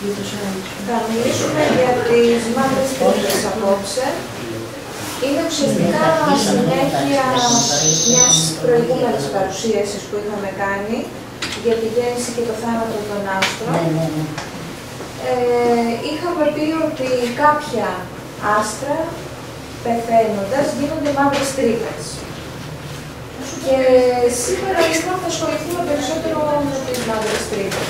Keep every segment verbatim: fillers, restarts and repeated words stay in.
Θα μιλήσουμε για τις μαύρες τρύπες απόψε. Είναι ουσιαστικά συνέχεια μιας προηγούμενης παρουσίασης που είχαμε κάνει για τη γέννηση και το θάνατο των άστρων. Ε, είχαμε πει ότι κάποια άστρα πεθαίνοντας γίνονται μαύρες τρύπες. Και σήμερα λοιπόν θα ασχοληθούμε περισσότερο με τις μαύρες τρύπες.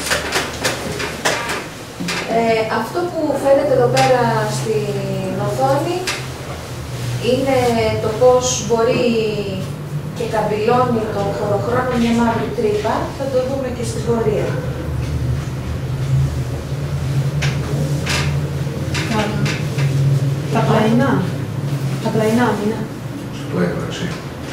Ε, αυτό που φαίνεται εδώ πέρα στην οθόνη είναι το πώς μπορεί και καμπυλώνει το χωροχρόνο μια μαύρη τρύπα. Θα το δούμε και στην πορεία. Τα πλαϊνά. Τα πλαϊνά, είναι. Στο πλαϊνό, έτσι.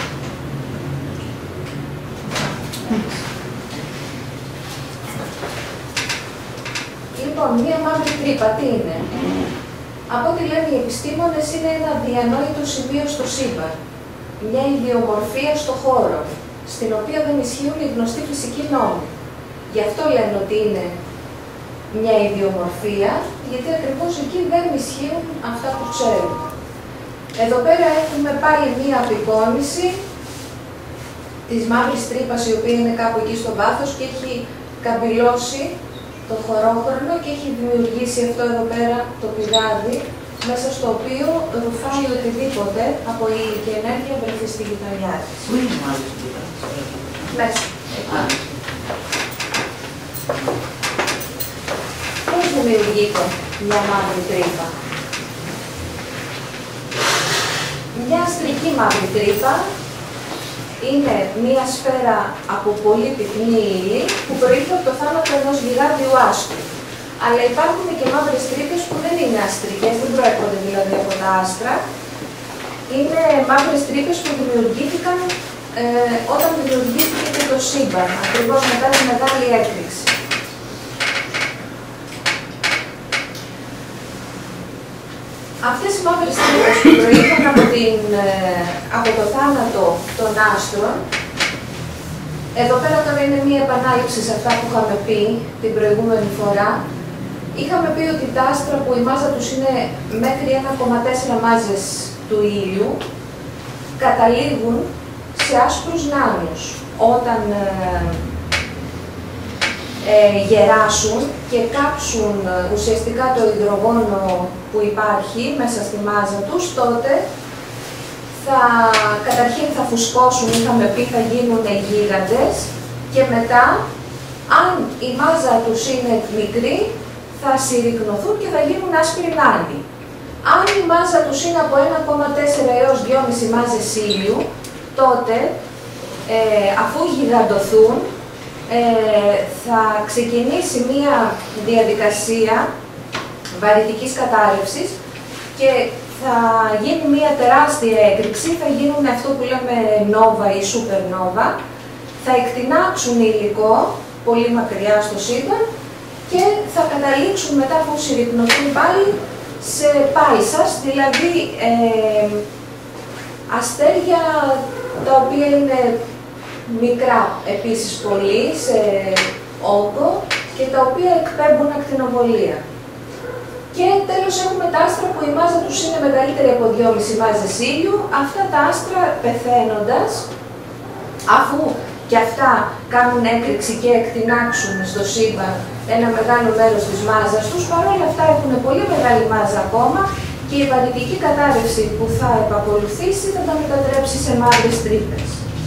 Λοιπόν, μία μαύρη τρύπα, τι είναι? Από ό,τι λένε οι επιστήμονες, είναι ένα διανόητο σημείο στο σύμπαν. Μια ιδιομορφία στο χώρο, στην οποία δεν ισχύουν οι γνωστοί φυσικοί νόμοι. Γι' αυτό λένε ότι είναι μια ιδιομορφία, γιατί ακριβώς εκεί δεν ισχύουν αυτά που ξέρουμε. Εδώ πέρα έχουμε πάλι μία απεικόνηση της μαύρης τρύπας, η οποία είναι κάπου εκεί στο βάθος και έχει καμπυλώσει το χωρόχρονο και έχει δημιουργήσει αυτό εδώ πέρα το πηγάδι, μέσα στο οποίο ρουφάει οτιδήποτε από ηλική ενέργεια βρεθεί στη γειτονιά της. Πού είναι η μαύρη τρύπα? Μέσα. Πώς δημιουργείται μια μαύρη τρύπα? Μια αστρική μαύρη τρύπα είναι μια σφαίρα από πολύ πυκνή ύλη που προήλθε από το θάνατο ενός γιγάντιου άστρου. Αλλά υπάρχουν και μαύρες τρύπες που δεν είναι αστρικές, δεν προέρχονται δηλαδή από τα άστρα. Είναι μαύρες τρύπες που δημιουργήθηκαν ε, όταν δημιουργήθηκε και το σύμπαν, ακριβώς μετά τη μεγάλη έκρηξη. Αυτές οι μαύρες τρύπες που προήλθαν από, την, από το θάνατο των άστρων, εδώ πέρα τώρα είναι μία επανάληψη σε αυτά που είχαμε πει την προηγούμενη φορά. Είχαμε πει ότι τα άστρα που η μάζα τους είναι μέχρι ένα κόμμα τέσσερα μάζες του ήλιου, καταλήγουν σε άσπρους νάνους όταν ε, ε, γεράσουν και κάψουν ουσιαστικά το υδρογόνο που υπάρχει μέσα στη μάζα τους, τότε θα, καταρχήν θα φουσκώσουν, είχαμε πει, θα γίνουν γίγαντες και μετά, αν η μάζα τους είναι μικρή, θα συρρυκνωθούν και θα γίνουν άσπροι νάνοι. Αν η μάζα τους είναι από ένα κόμμα τέσσερα έως δύο κόμμα πέντε μάζες ήλιου, τότε, ε, αφού γιγαντωθούν, ε, θα ξεκινήσει μία διαδικασία βαρυτικής κατάρρευσης και θα γίνει μία τεράστια έκρηξη, θα γίνουν αυτό που λέμε νόβα ή supernova, θα εκτινάξουν υλικό πολύ μακριά στο σύμπαν και θα καταλήξουν μετά που συρρυκνωθούν πάλι σε πάισας, δηλαδή ε, αστέρια τα οποία είναι μικρά επίσης πολύ σε όγκο και τα οποία εκπέμπουν ακτινοβολία. Και τέλος έχουμε τα άστρα που η μάζα τους είναι μεγαλύτερη από δύο κόμμα πέντε μάζες ήλιου. Αυτά τα άστρα πεθαίνοντας, αφού και αυτά κάνουν έκρηξη και εκτινάξουν στο σύμπαν ένα μεγάλο μέρος της μάζας τους, παρόλα αυτά έχουν πολύ μεγάλη μάζα ακόμα και η βαρυτική κατάρρευση που θα επακολουθήσει θα τα μετατρέψει σε μαύρες τρύπες.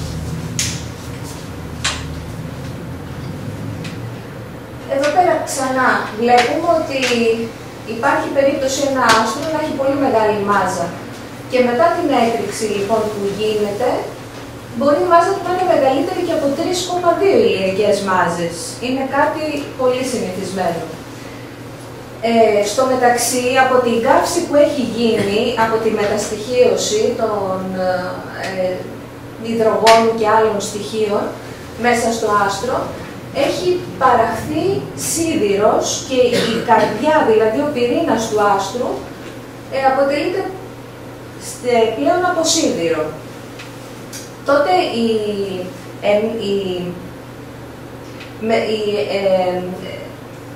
Εδώ πέρα ξανά βλέπουμε ότι υπάρχει περίπτωση ένα άστρο να έχει πολύ μεγάλη μάζα και μετά την έκρηξη λοιπόν που γίνεται, μπορεί η μάζα του να είναι μεγαλύτερη και από τρία κόμμα δύο ηλιακές μάζες. Είναι κάτι πολύ συνηθισμένο. Ε, στο μεταξύ, από την καύση που έχει γίνει, από τη μεταστοιχείωση των ε, υδρογόνων και άλλων στοιχείων μέσα στο άστρο, έχει παραχθεί σίδηρος και η καρδιά, δηλαδή ο πυρήνας του άστρου, ε, αποτελείται πλέον από σίδηρο. Τότε η, ε, η, με, η, ε,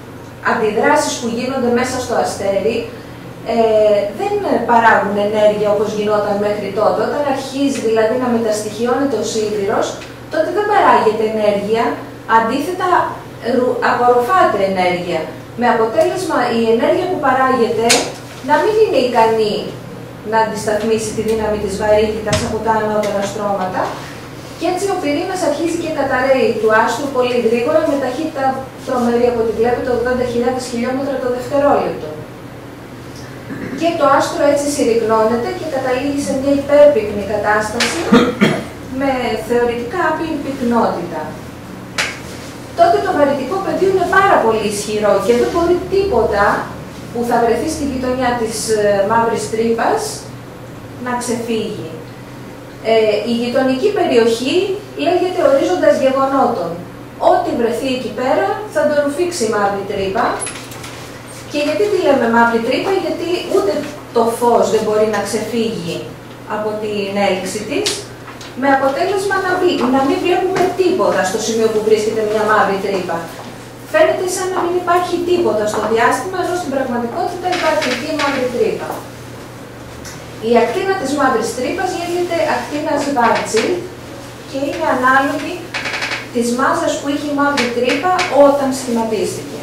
αντιδράσεις που γίνονται μέσα στο αστέρι ε, δεν παράγουν ενέργεια όπως γινόταν μέχρι τότε. Όταν αρχίζει δηλαδή να μεταστοιχειώνεται ο σίδηρος, τότε δεν παράγεται ενέργεια, αντίθετα απορροφάται ενέργεια. Με αποτέλεσμα η ενέργεια που παράγεται να μην είναι ικανή να αντισταθμίσει τη δύναμη της βαρύτητας από τα ανώτερα στρώματα, και έτσι ο πυρήνας αρχίζει και καταραίει του άστρου πολύ γρήγορα με ταχύτητα τρομερή, από ό,τι βλέπετε, ογδόντα χιλιάδες χιλιόμετρα το δευτερόλεπτο. Και το άστρο έτσι συρρυκνώνεται και καταλήγει σε μια υπέρπυκνη κατάσταση με θεωρητικά άπειρη πυκνότητα. Τότε το βαρυτικό πεδίο είναι πάρα πολύ ισχυρό και δεν μπορεί τίποτα που θα βρεθεί στη γειτονιά της μαύρης τρύπας να ξεφύγει. Ε, η γειτονική περιοχή λέγεται ορίζοντας γεγονότων. Ό,τι βρεθεί εκεί πέρα θα τον ρουφήξει η μαύρη τρύπα. Και γιατί τη λέμε μαύρη τρύπα? Γιατί ούτε το φως δεν μπορεί να ξεφύγει από την έλξη της, με αποτέλεσμα να, μπει, να μην βλέπουμε τίποτα στο σημείο που βρίσκεται μια μαύρη τρύπα. Φαίνεται σαν να μην υπάρχει τίποτα στο διάστημα, ενώ στην πραγματικότητα υπάρχει εκεί η μαύρη τρύπα. Η ακτίνα της μαύρης τρύπας λέγεται ακτίνα Schwarzschild και είναι ανάλογη της μάζας που είχε η μαύρη τρύπα όταν σχηματίστηκε.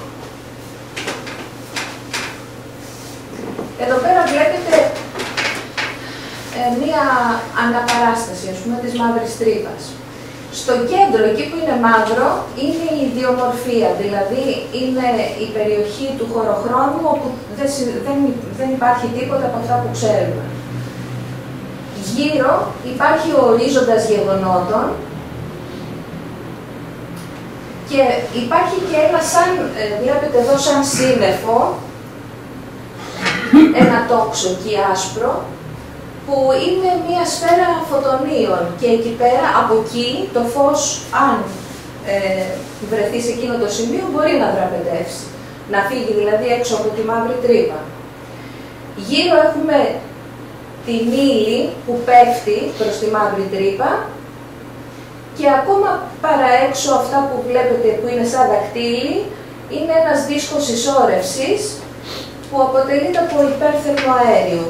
Εδώ πέρα βλέπετε ε, μία αναπαράσταση, ας πούμε, της μαύρης τρύπας. Στο κέντρο, εκεί που είναι μαύρο, είναι η ιδιομορφία, δηλαδή είναι η περιοχή του χωροχρόνου όπου δεν, δεν, δεν υπάρχει τίποτα από αυτά που ξέρουμε. Γύρω υπάρχει ο ορίζοντας γεγονότων και υπάρχει και ένα σαν, βλέπετε εδώ, σαν σύννεφο, ένα τόξο εκεί άσπρο, που είναι μια σφαίρα φωτονίων και εκεί πέρα, από εκεί, το φως, αν ε, βρεθεί σε εκείνο το σημείο, μπορεί να δραπετεύσει. Να φύγει δηλαδή έξω από τη μαύρη τρύπα. Γύρω έχουμε την ύλη που πέφτει προς τη μαύρη τρύπα και ακόμα παραέξω αυτά που βλέπετε που είναι σαν δακτύλι, είναι ένας δίσκος συσσόρευσης που αποτελείται από υπέρθερμο αέριο.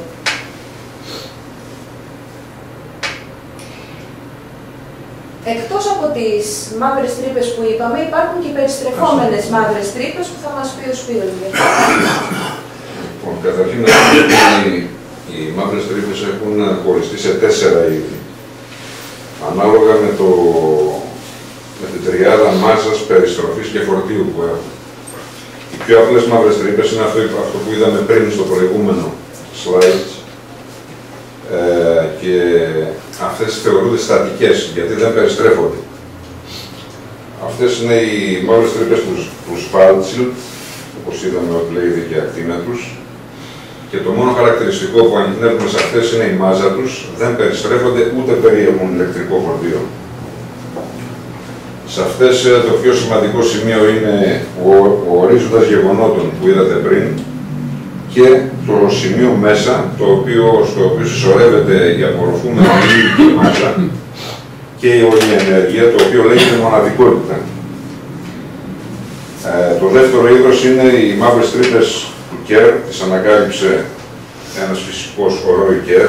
Εκτός από τις μαύρες τρύπες που είπαμε, υπάρχουν και περιστρεφόμενες μαύρες τρύπες που θα μας πει ο Σπύρος. Λοιπόν, καταρχήν να πούμε ότι οι μαύρες τρύπες έχουν χωριστεί σε τέσσερα είδη. Ανάλογα με, το, με την τριάδα μάζας, περιστροφής και φορτίου που έχουν. Οι πιο απλές μαύρες τρύπες είναι αυτό, αυτό που είδαμε πριν στο προηγούμενο slide. Ε, και αυτές θεωρούνται στατικές, γιατί δεν περιστρέφονται. Αυτές είναι οι μαύρες τρύπες του Schwarzschild, όπως είδαμε ότι λέγεται και η ακτίνα τους. Και το μόνο χαρακτηριστικό που ανοιχνεύουμε σε αυτές είναι η μάζα τους, δεν περιστρέφονται ούτε περιέχουν ηλεκτρικό φορτίο. Σε αυτές το πιο σημαντικό σημείο είναι ο, ο ορίζοντας γεγονότων που είδατε πριν, και το σημείο μέσα, το οποίο, στο οποίο συσσωρεύεται η απορροφούμενη ηλεκτρική μάζα και η όλη ενέργεια, το οποίο λέγεται μοναδικότητα. Ε, το δεύτερο είδος είναι οι μαύρες τρύπες του Κέρ, τις ανακάλυψε ένας φυσικός, ο Ρόι Κέρ.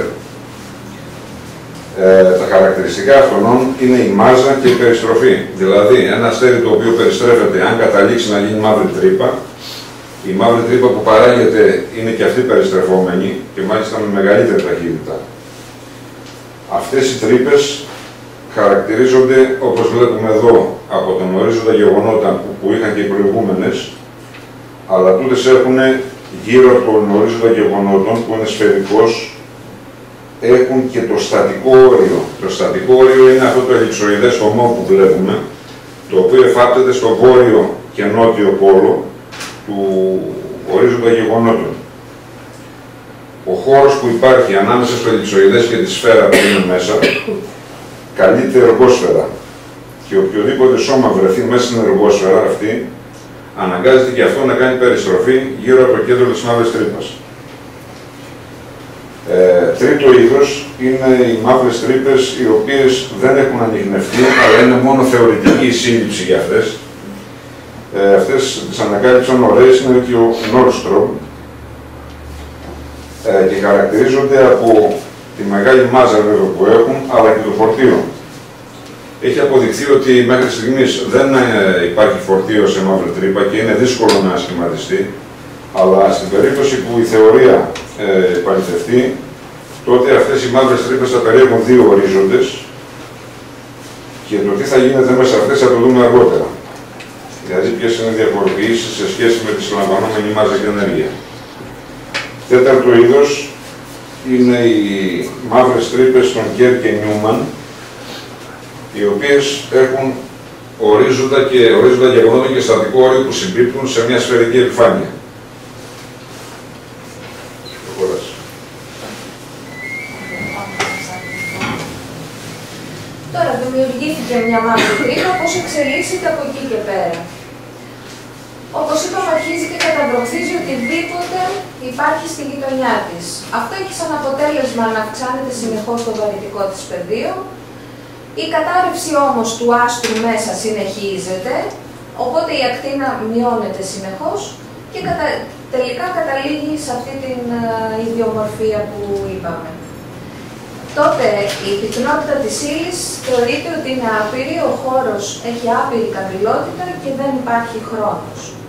Ε, τα χαρακτηριστικά αυτών είναι η μάζα και η περιστροφή. Δηλαδή, ένα αστέρι το οποίο περιστρέφεται, αν καταλήξει να γίνει μαύρη τρύπα, η μαύρη τρύπα που παράγεται είναι και αυτή περιστρεφόμενη και μάλιστα με μεγαλύτερη ταχύτητα. Αυτές οι τρύπες χαρακτηρίζονται, όπως βλέπουμε εδώ, από τον ορίζοντα γεγονότα που, που είχαν και οι προηγούμενες, αλλά τούτες έχουν γύρω από τον ορίζοντα γεγονότων, που είναι σφαιρικός, έχουν και το στατικό όριο. Το στατικό όριο είναι αυτό το ελλειψοειδές χωμό που βλέπουμε, το οποίο εφάπτεται στο βόρειο και νότιο πόλο του ορίζοντα γεγονότων. Ο χώρος που υπάρχει ανάμεσα στο ελλειψοειδές και τη σφαίρα που είναι μέσα καλείται εργόσφαιρα. Και οποιοδήποτε σώμα βρεθεί μέσα στην εργόσφαιρα αυτή αναγκάζεται και αυτό να κάνει περιστροφή γύρω από το κέντρο της μαύρης τρύπας. Ε, τρίτο είδος είναι οι μαύρες τρύπες, οι οποίες δεν έχουν ανιχνευτεί, αλλά είναι μόνο θεωρητική η σύλληψη για αυτές. Ε, αυτές τις ανακάλυψαν ωραίες, είναι και ο Nordstrom ε, και χαρακτηρίζονται από τη μεγάλη μάζα βέβαια που έχουν, αλλά και το φορτίο. Έχει αποδειχθεί ότι μέχρι στιγμής δεν ε, υπάρχει φορτίο σε μαύρη τρύπα και είναι δύσκολο να σχηματιστεί, αλλά στην περίπτωση που η θεωρία ε, επαληθευτεί, τότε αυτές οι μαύρες τρύπες θα περιέχουν δύο ορίζοντες και το τι θα γίνεται μέσα σε αυτές θα το δούμε αργότερα. Δηλαδή ποιες είναι οι διαφοροποιήσεις σε σχέση με τη συλλαμβανόμενη μάζα και ενέργεια. Τέταρτο είδος είναι οι μαύρες τρύπες των Κέρ και Νιούμαν, οι οποίες έχουν ορίζοντα και ορίζοντα γεγονότα και στατικό όριο που συμπίπτουν σε μια σφαιρική επιφάνεια. Τώρα δημιουργήθηκε μια μαύρη τρύπα, πώς εξελίσσεται από εκεί και πέρα. Όπως είπαμε, αρχίζει και καταβροχθίζει οτιδήποτε υπάρχει στη γειτονιά της. Αυτό έχει σαν αποτέλεσμα να αυξάνεται συνεχώς το βαρυτικό της πεδίο. Η κατάρρευση όμως του άστρου μέσα συνεχίζεται, οπότε η ακτίνα μειώνεται συνεχώς και κατα... τελικά καταλήγει σε αυτή την uh, ιδιομορφία που είπαμε. Τότε η πυκνότητα της ύλης θεωρείται ότι είναι άπειρη, ο χώρος έχει άπειρη καμπυλότητα και δεν υπάρχει χρόνος.